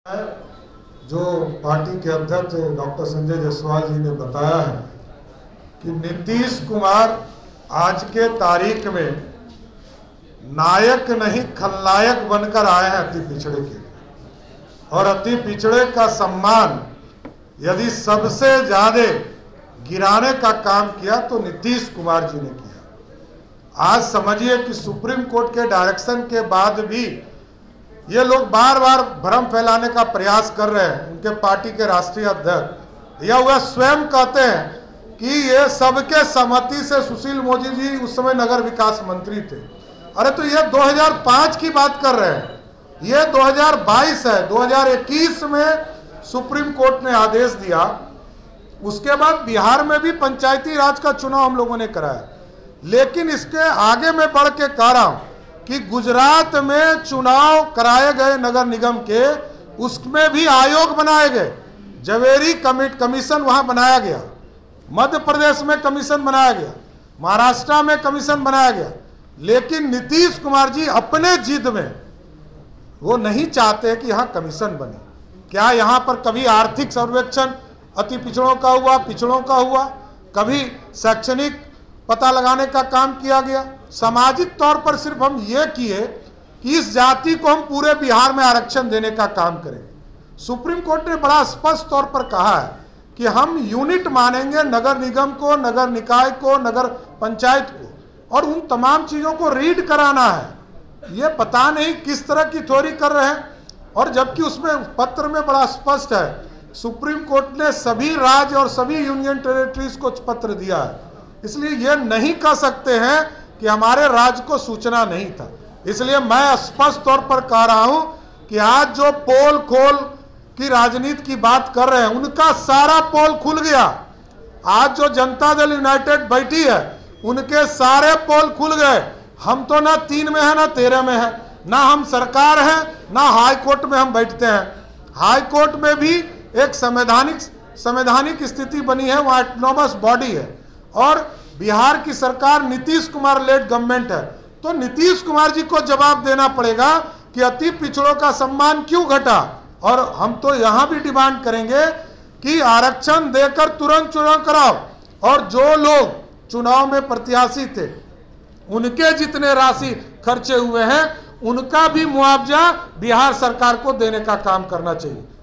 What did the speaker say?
जो पार्टी के अध्यक्ष डॉक्टर संजय जायसवाल जी ने बताया है कि नीतीश कुमार आज के तारीख में नायक नहीं खलनायक बनकर आए हैं अति पिछड़े के, और अति पिछड़े का सम्मान यदि सबसे ज्यादा गिराने का काम किया तो नीतीश कुमार जी ने किया। आज समझिए कि सुप्रीम कोर्ट के डायरेक्शन के बाद भी ये लोग बार बार भ्रम फैलाने का प्रयास कर रहे हैं। उनके पार्टी के राष्ट्रीय अध्यक्ष या वह स्वयं कहते हैं कि ये सबके सहमति से सुशील मोदी जी उस समय नगर विकास मंत्री थे। अरे तो ये 2005 की बात कर रहे हैं, ये 2022 है। 2021 में सुप्रीम कोर्ट ने आदेश दिया, उसके बाद बिहार में भी पंचायती राज का चुनाव हम लोगों ने कराया। लेकिन इसके आगे मैं बढ़ के कह रहा हूं कि गुजरात में चुनाव कराए गए नगर निगम के, उसमें भी आयोग बनाए गए, जवेरी कमीशन वहां बनाया गया, मध्य प्रदेश में कमीशन बनाया गया, महाराष्ट्र में कमीशन बनाया गया। लेकिन नीतीश कुमार जी अपने जिद में वो नहीं चाहते कि यहां कमीशन बने। क्या यहां पर कभी आर्थिक सर्वेक्षण अति पिछड़ों का हुआ, पिछड़ों का हुआ? कभी शैक्षणिक पता लगाने का काम किया गया? सामाजिक तौर पर सिर्फ हम ये किए कि इस जाति को हम पूरे बिहार में आरक्षण देने का काम करेंगे। सुप्रीम कोर्ट ने बड़ा स्पष्ट तौर पर कहा है कि हम यूनिट मानेंगे नगर निगम को, नगर निकाय को, नगर पंचायत को, और उन तमाम चीजों को रीड कराना है। ये पता नहीं किस तरह की थ्योरी कर रहे हैं। और जबकि उसमें पत्र में बड़ा स्पष्ट है, सुप्रीम कोर्ट ने सभी राज्य और सभी यूनियन टेरिटरीज को पत्र दिया है। इसलिए ये नहीं कह सकते हैं कि हमारे राज्य को सूचना नहीं था। इसलिए मैं स्पष्ट तौर पर कह रहा हूं कि आज जो पोल खोल की राजनीति की बात कर रहे हैं, उनका सारा पोल खुल गया। आज जो जनता दल यूनाइटेड बैठी है, उनके सारे पोल खुल गए। हम तो ना 3 में है ना 13 में है, ना हम सरकार है ना हाई कोर्ट में हम बैठते हैं। हाई कोर्ट में भी एक संवैधानिक स्थिति बनी है, वहाँ ऑटोनोमस बॉडी है, और बिहार की सरकार नीतीश कुमार लेड गवर्नमेंट है। तो नीतीश कुमार जी को जवाब देना पड़ेगा कि अति पिछड़ों का सम्मान क्यों घटा। और हम तो यहां भी डिमांड करेंगे कि आरक्षण देकर तुरंत चुनाव कराओ, और जो लोग चुनाव में प्रत्याशी थे उनके जितने राशि खर्चे हुए हैं उनका भी मुआवजा बिहार सरकार को देने का काम करना चाहिए।